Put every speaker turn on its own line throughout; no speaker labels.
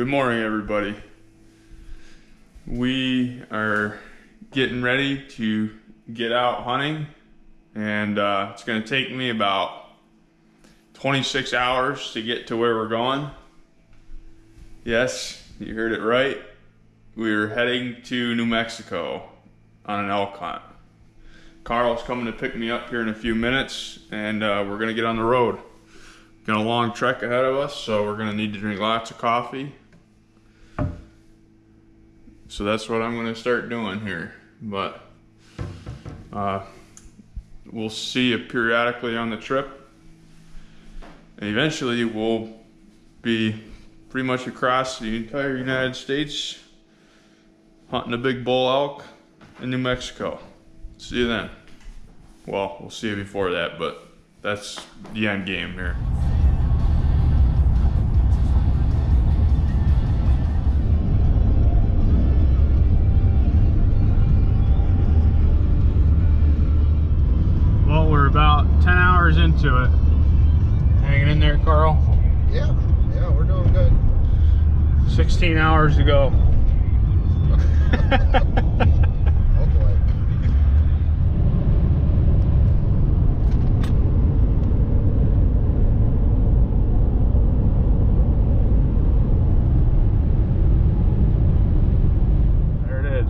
Good morning, everybody. We are getting ready to get out hunting, and it's going to take me about 26 hours to get to where we're going. Yes, you heard it right. We're heading to New Mexico on an elk hunt. Carl's coming to pick me up here in a few minutes, and we're going to get on the road. Got a long trek ahead of us, so we're going to need to drink lots of coffee. So that's what I'm going to start doing here. But we'll see you periodically on the trip. And eventually we'll be pretty much across the entire United States hunting a big bull elk in New Mexico. See you then. Well, we'll see you before that, but that's the end game here. Well, we're about 10 hours into it. Hanging in there, Carl?
Yeah, we're doing good.
16 hours to go.
Oh boy.
There it is.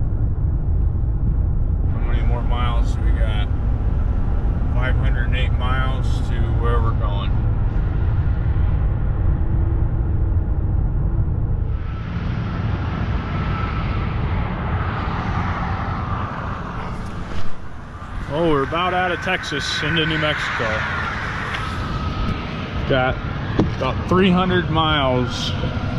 How many more miles do we got? 508 miles to where we're going. Oh, we're about out of Texas into New Mexico. Got about 300 miles.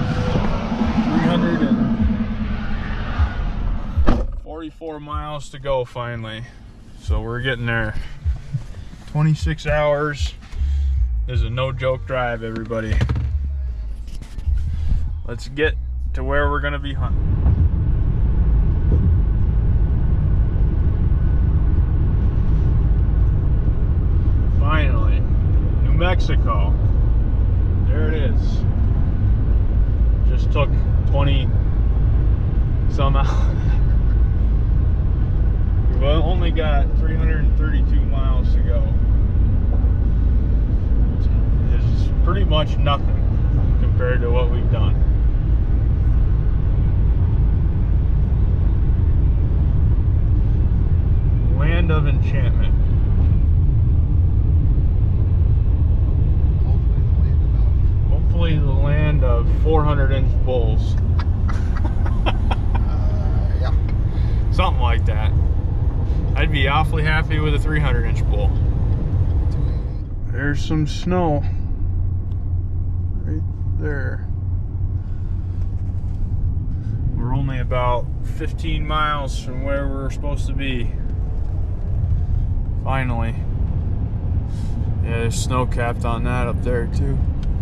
344 miles to go finally. So we're getting there. 26 hours is a no-joke drive, everybody. Let's get to where we're gonna be hunting. Finally, New Mexico. There it is. Just took 20 some hours. We've only got 332 miles to go. It's pretty much nothing compared to what we've done. Land of enchantment. Hopefully the land of 400-inch bulls.
Yeah.
Something like that. I'd be awfully happy with a 300-inch bull.
280.
There's some snow right there. We're only about 15 miles from where we're supposed to be. Finally. Yeah, there's snow capped on that up there too.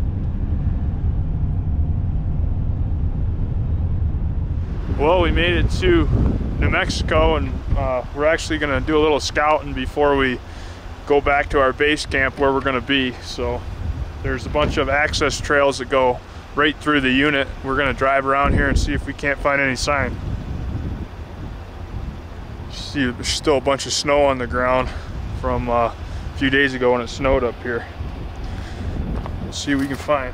Well, we made it to New Mexico, and we're actually going to do a little scouting before we go back to our base camp where we're going to be. So there's a bunch of access trails that go right through the unit. We're going to drive around here and see if we can't find any sign. See, there's still a bunch of snow on the ground from a few days ago when it snowed up here. We'll see what we can find.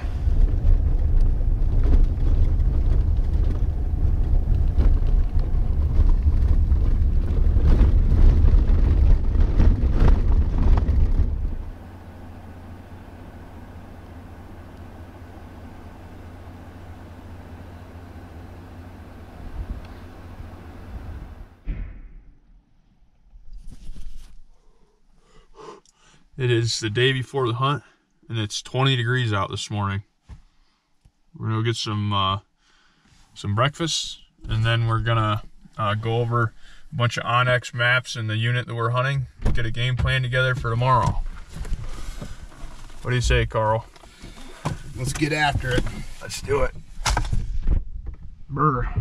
It is the day before the hunt, and it's 20 degrees out this morning. We're gonna go get some breakfast, and then we're gonna go over a bunch of Onyx maps in the unit that we're hunting, get a game plan together for tomorrow. What do you say, Carl?
Let's get after it.
Let's do it. Brr.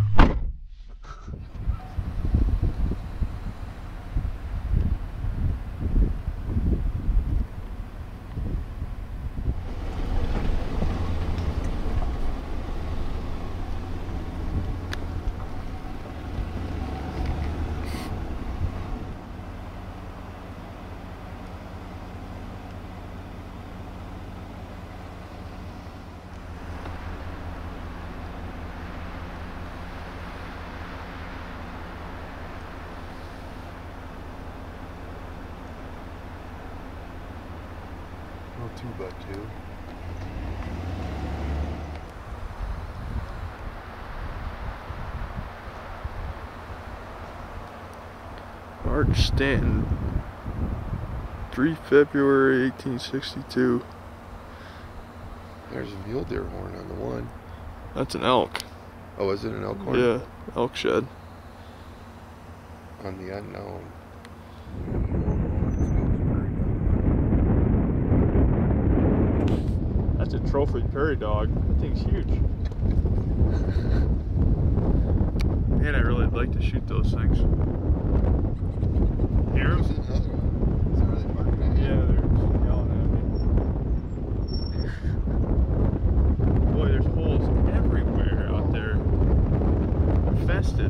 2x2.
March Stanton, 3 February 1862.
There's a mule deer horn on the one.
That's an elk.
Oh, is it an elk horn?
Yeah, elk shed.
On the unknown.
That's a trophy prairie dog. That thing's huge. Man, I really like to shoot those things. Hear them? Yeah, they're yelling at me. Boy, there's holes everywhere out there. Infested.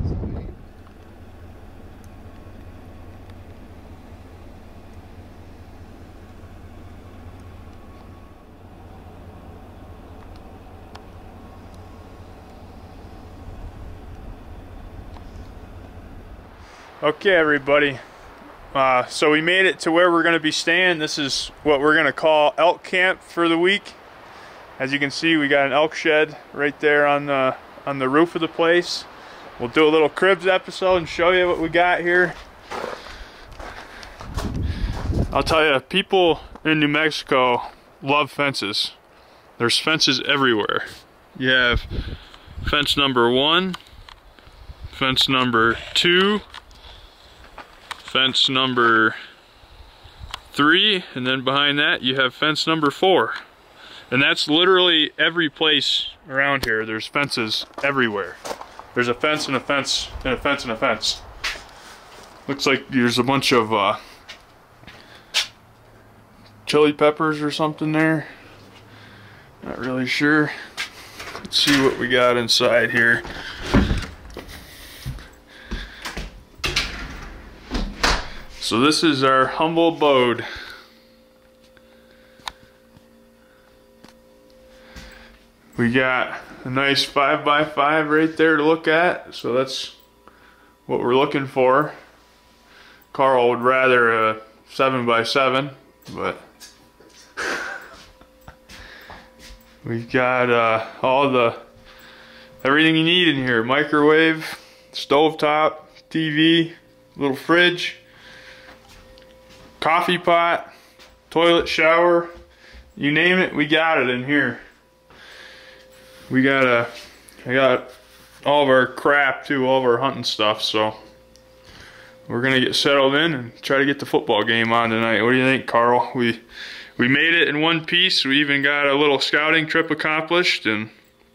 Okay, everybody. So we made it to where we're going to be staying. This is what we're going to call elk camp for the week. As you can see, we got an elk shed right there on the roof of the place. We'll do a little cribs episode and show you what we got here. I'll tell you, people in New Mexico love fences. There's fences everywhere. You have fence number 1, fence number 2, fence number 3, and then behind that you have fence number 4. And that's literally every place around here. There's fences everywhere. There's a fence and a fence and a fence and a fence. Looks like there's a bunch of chili peppers or something there. Not really sure. Let's see what we got inside here. So this is our humble abode. We got a nice 5x5 right there to look at, so that's what we're looking for. Carl would rather a 7x7, but we've got everything you need in here. Microwave, stovetop, TV, little fridge, coffee pot, toilet, shower, you name it, we got it in here. I got all of our crap too, all of our hunting stuff, so we're gonna get settled in and try to get the football game on tonight. What do you think, Carl? We made it in one piece. We even got a little scouting trip accomplished, and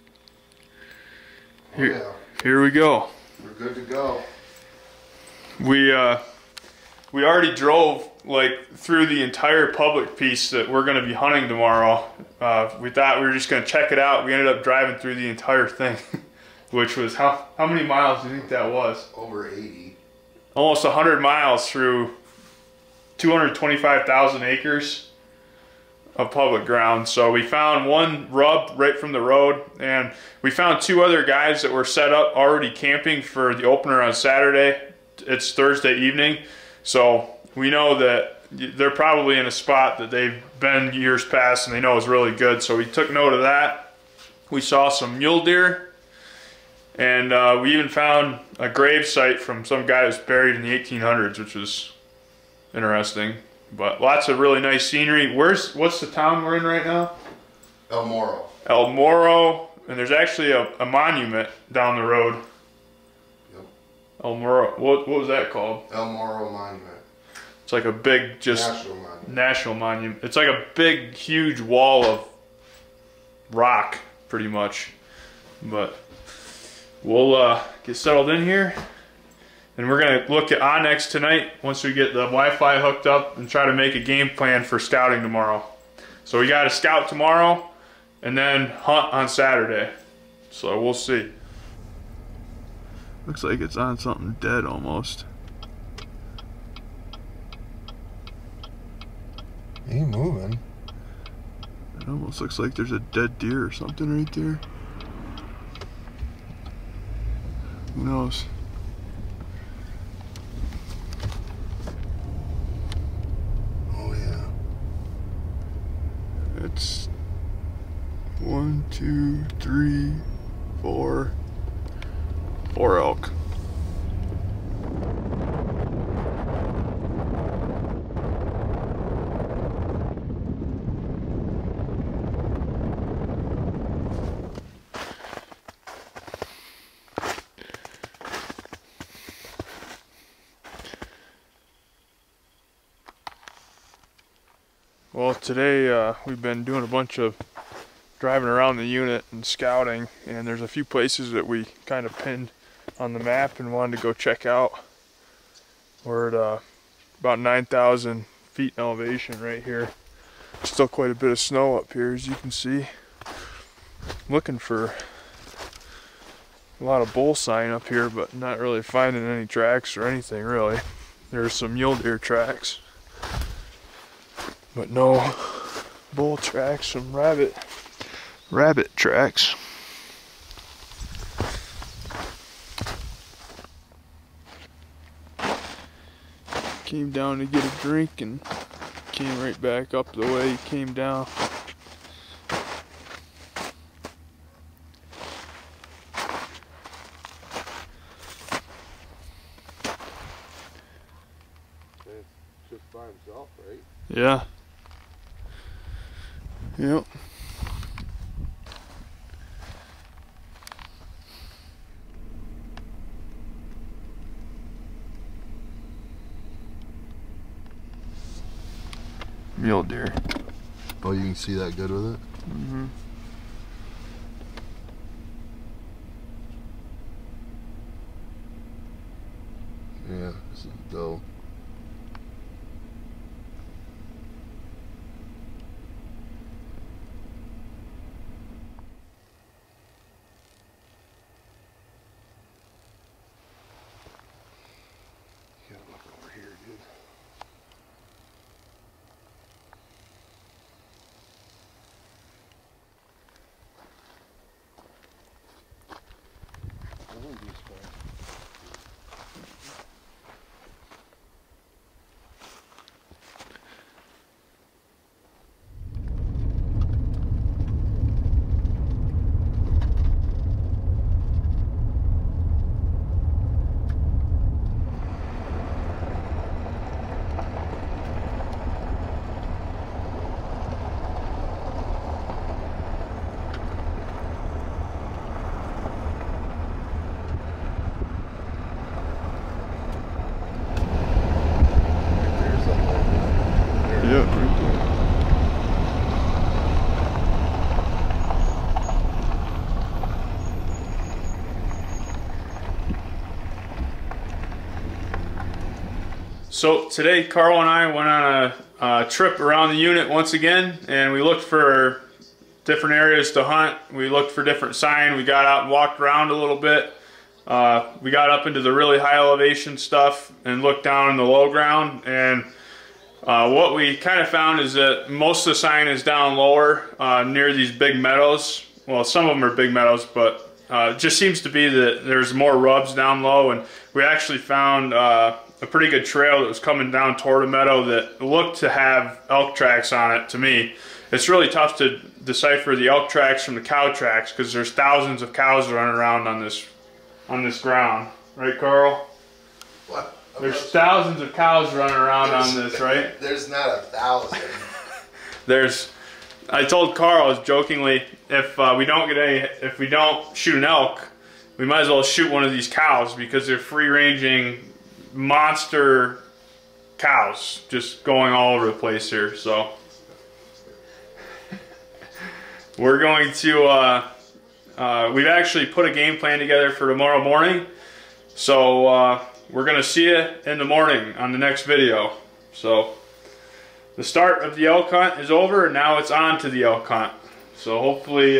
here we go.
We're good to go.
We already drove like through the entire public piece that we're going to be hunting tomorrow. We thought we were just going to check it out. We ended up driving through the entire thing, which was how many miles do you think that was?
Over 80.
Almost 100 miles through 225,000 acres of public ground. So we found one rub right from the road, and we found 2 other guys that were set up already camping for the opener on Saturday. It's Thursday evening, so we know that they're probably in a spot that they've been years past and they know is really good. So we took note of that. We saw some mule deer, and we even found a grave site from some guy who was buried in the 1800s, which was interesting. But lots of really nice scenery. What's the town we're in right now?
El Morro.
El Morro, and there's actually a monument down the road.
Yep.
El Morro. What was that called?
El Morro Monument.
It's like a big, just national monument. It's like a big, huge wall of rock, pretty much. But we'll get settled in here, and we're gonna look at Onyx tonight once we get the Wi-Fi hooked up and try to make a game plan for scouting tomorrow. So we got to scout tomorrow and then hunt on Saturday. So we'll see. Looks like it's on something dead almost.
He ain't moving.
It almost looks like there's a dead deer or something right there. Who knows?
Oh yeah.
2, 3, 4. 4 elk. Well, today we've been doing a bunch of driving around the unit and scouting, and there's a few places that we kind of pinned on the map and wanted to go check out. We're at about 9,000 feet in elevation right here. Still quite a bit of snow up here, as you can see. Looking for a lot of bull sign up here, but not really finding any tracks or anything really. There's some mule deer tracks, but no bull tracks. Some rabbit tracks. Came down to get a drink and came right back up the way he came down.
It's just by himself, right?
Yeah. Yep. Mule deer.
Oh, you can see that good with it?
Mm-hmm.
Yeah, this is dope. You gotta look over here, dude. I wouldn't be surprised.
So today Carl and I went on a trip around the unit once again, and we looked for different areas to hunt. We looked for different sign. We got out and walked around a little bit. We got up into the really high elevation stuff and looked down in the low ground, and what we kind of found is that most of the sign is down lower near these big meadows. Well, some of them are big meadows, but it just seems to be that there's more rubs down low, and we actually found a pretty good trail that was coming down toward a meadow that looked to have elk tracks on it to me. It's really tough to decipher the elk tracks from the cow tracks because there's thousands of cows running around on this ground. Right, Carl?
What?
There's thousands of cows running around on this, right?
There's not 1,000.
I told Carl jokingly, if we don't shoot an elk, we might as well shoot one of these cows because they're free-ranging monster cows just going all over the place here. So we're going to we've actually put a game plan together for tomorrow morning, so we're gonna see you in the morning on the next video. So the start of the elk hunt is over, and now it's on to the elk hunt. So hopefully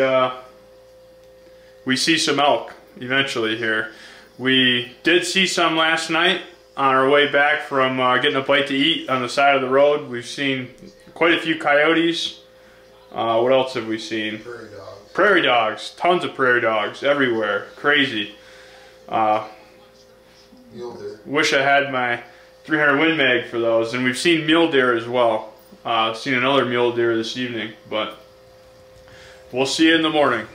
we see some elk eventually here. We did see some last night on our way back from getting a bite to eat on the side of the road. We've seen quite a few coyotes. What else have we seen?
Prairie dogs.
Prairie dogs. Tons of prairie dogs everywhere. Crazy.
Mule deer.
Wish I had my 300 Win Mag for those. And we've seen mule deer as well. Seen another mule deer this evening. But We'll see you in the morning.